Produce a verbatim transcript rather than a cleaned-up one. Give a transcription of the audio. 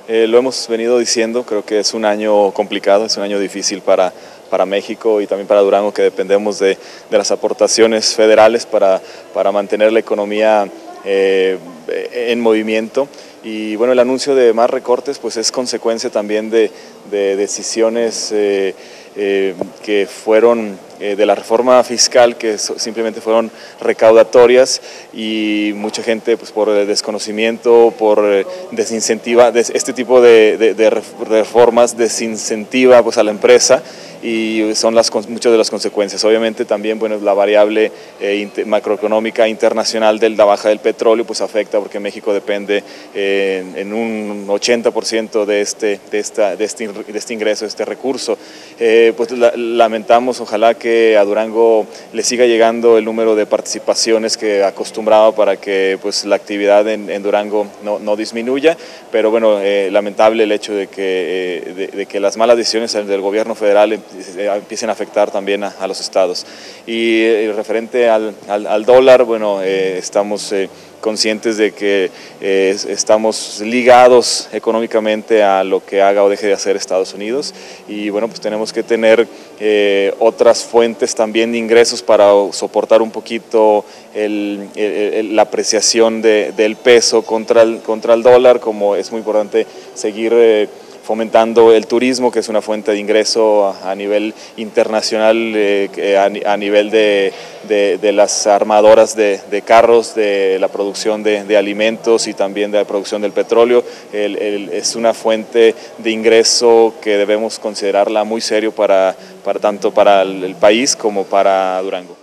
Eh, lo hemos venido diciendo, creo que es un año complicado, es un año difícil para, para México y también para Durango, que dependemos de, de las aportaciones federales para, para mantener la economía eh, en movimiento. Y bueno, el anuncio de más recortes pues es consecuencia también de, de decisiones eh, eh, que fueron eh, de la reforma fiscal, que so, simplemente fueron recaudatorias, y mucha gente pues por desconocimiento, por eh, desincentiva, des, este tipo de, de, de reformas desincentiva pues a la empresa, y son las, muchas de las consecuencias. Obviamente también, bueno, la variable eh, inter, macroeconómica internacional de la baja del petróleo pues afecta, porque México depende eh, en, en un ochenta por ciento de este, de, esta, de, este, de este ingreso, de este recurso. Eh, pues la, lamentamos, ojalá que a Durango le siga llegando el número de participaciones que acostumbraba, para que pues la actividad en, en Durango no, no disminuya, pero bueno, eh, lamentable el hecho de que, eh, de, de que las malas decisiones del gobierno federal empiecen a afectar también a, a los estados. Y eh, referente al, al, al dólar, bueno, eh, estamos eh, conscientes de que eh, estamos ligados económicamente a lo que haga o deje de hacer Estados Unidos, y bueno, pues tenemos que tener eh, otras fuentes también de ingresos para soportar un poquito el, el, la apreciación de, del peso contra el, contra el dólar, como es muy importante seguir eh, fomentando el turismo, que es una fuente de ingreso a, a nivel internacional, eh, a, a nivel de, de, de las armadoras de, de carros, de la producción de, de alimentos y también de la producción del petróleo. El, el, es una fuente de ingreso que debemos considerarla muy serio para, para tanto para el, el país como para Durango.